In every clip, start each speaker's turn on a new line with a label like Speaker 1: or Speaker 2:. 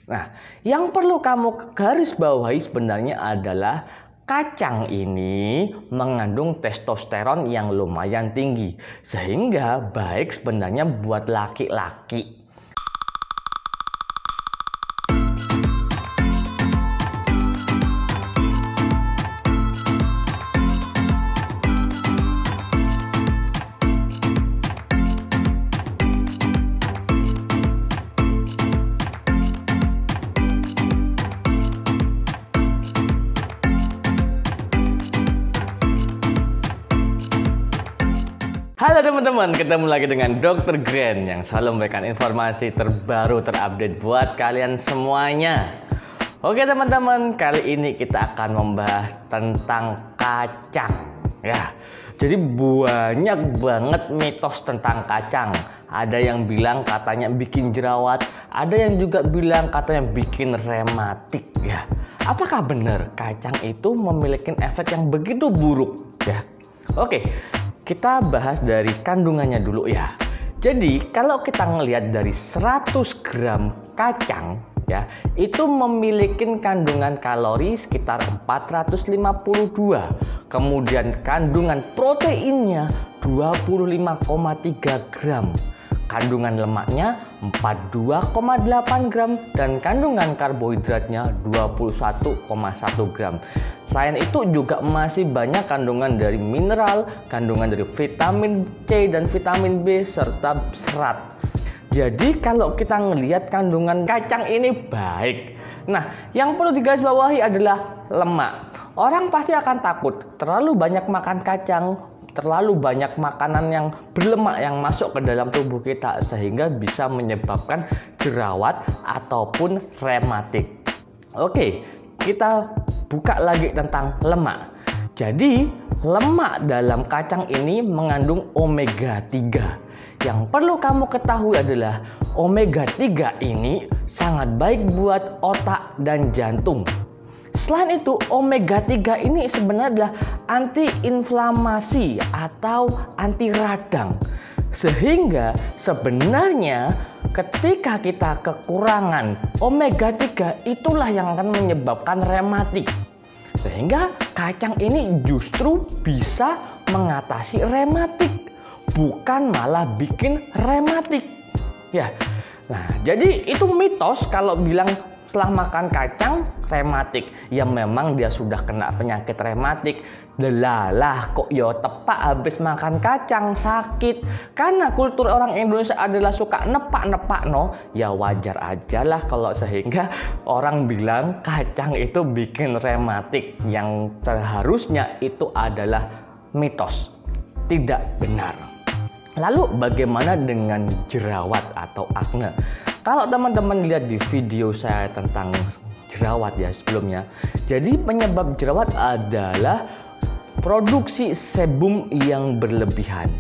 Speaker 1: Nah, yang perlu kamu garis bawahi sebenarnya adalah kacang ini mengandung testosteron yang lumayan tinggi, sehingga baik sebenarnya buat laki-laki. Halo teman-teman, ketemu lagi dengan Dr. Grand yang selalu memberikan informasi terbaru terupdate buat kalian semuanya. Oke teman-teman, kali ini kita akan membahas tentang kacang ya. Jadi banyak banget mitos tentang kacang. Ada yang bilang katanya bikin jerawat, ada yang juga bilang katanya bikin rematik ya. Apakah benar kacang itu memiliki efek yang begitu buruk ya? Oke, kita bahas dari kandungannya dulu ya. Jadi kalau kita ngelihat dari 100 gram kacang ya, itu memiliki kandungan kalori sekitar 452. Kemudian kandungan proteinnya 25,3 gram. Kandungan lemaknya 42,8 gram dan kandungan karbohidratnya 21,1 gram. Selain itu juga masih banyak kandungan dari mineral, kandungan dari vitamin C dan vitamin B serta serat. Jadi kalau kita ngelihat kandungan kacang ini baik. Nah, yang perlu digarisbawahi adalah lemak. Orang pasti akan takut terlalu banyak makan kacang, terlalu banyak makanan yang berlemak yang masuk ke dalam tubuh kita sehingga bisa menyebabkan jerawat ataupun rematik. Oke, kita buka lagi tentang lemak. Jadi lemak dalam kacang ini mengandung omega 3. Yang perlu kamu ketahui adalah omega 3 ini sangat baik buat otak dan jantung. Selain itu, omega 3 ini sebenarnya adalah anti-inflamasi atau anti radang. Sehingga sebenarnya ketika kita kekurangan omega 3 itulah yang akan menyebabkan rematik. Sehingga kacang ini justru bisa mengatasi rematik, bukan malah bikin rematik. Ya. Nah, jadi itu mitos kalau bilang setelah makan kacang rematik. Ya memang dia sudah kena penyakit rematik. Delalah kok yo tepak habis makan kacang sakit. Karena kultur orang Indonesia adalah suka nepak-nepak no. Ya wajar aja lah kalau sehingga orang bilang kacang itu bikin rematik. Yang seharusnya itu adalah mitos. Tidak benar. Lalu bagaimana dengan jerawat atau akne? Kalau teman-teman lihat di video saya tentang jerawat ya sebelumnya, jadi penyebab jerawat adalah produksi sebum yang berlebihan.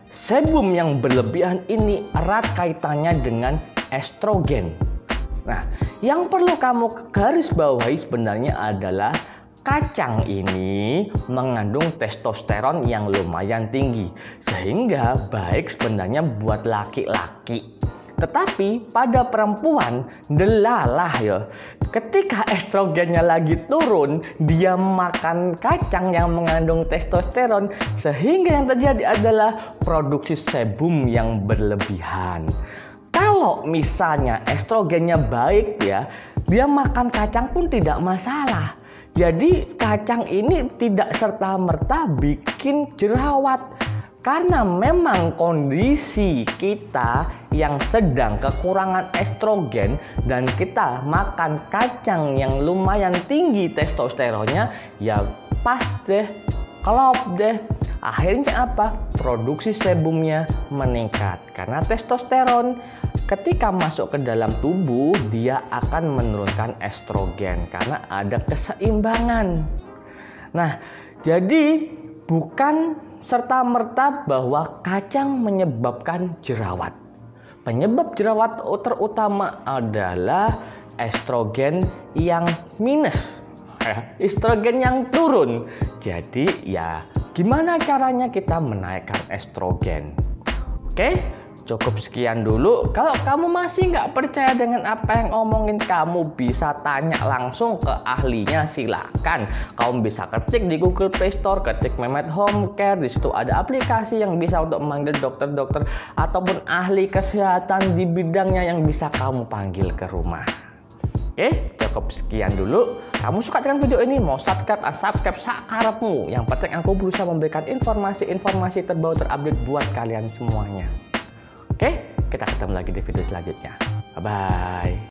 Speaker 1: Sebum yang berlebihan ini erat kaitannya dengan estrogen. Nah, yang perlu kamu garis bawahi sebenarnya adalah kacang ini mengandung testosteron yang lumayan tinggi, sehingga baik sebenarnya buat laki-laki. Tetapi pada perempuan delalah ya. Ketika estrogennya lagi turun, dia makan kacang yang mengandung testosteron sehingga yang terjadi adalah produksi sebum yang berlebihan. Kalau misalnya estrogennya baik ya, dia makan kacang pun tidak masalah. Jadi kacang ini tidak serta-merta bikin jerawat. Karena memang kondisi kita yang sedang kekurangan estrogen dan kita makan kacang yang lumayan tinggi testosteronnya, ya pas deh, klop deh. Akhirnya apa? Produksi sebumnya meningkat. Karena testosteron ketika masuk ke dalam tubuh, dia akan menurunkan estrogen karena ada keseimbangan. Nah, jadi bukan serta-merta bahwa kacang menyebabkan jerawat. Penyebab jerawat terutama adalah estrogen yang minus, estrogen yang turun. Jadi ya gimana caranya kita menaikkan estrogen? Oke, Cukup sekian dulu. Kalau kamu masih nggak percaya dengan apa yang ngomongin, kamu bisa tanya langsung ke ahlinya, silakan. Kamu bisa ketik di Google Play Store, ketik Mehmet Home Care. Di situ ada aplikasi yang bisa untuk memanggil dokter-dokter ataupun ahli kesehatan di bidangnya yang bisa kamu panggil ke rumah. Oke, cukup sekian dulu. Kamu suka dengan video ini, mau subscribe, unsubscribe sakarepmu. Yang penting aku berusaha memberikan informasi-informasi terbaru terupdate buat kalian semuanya. Oke, kita ketemu lagi di video selanjutnya. Bye-bye.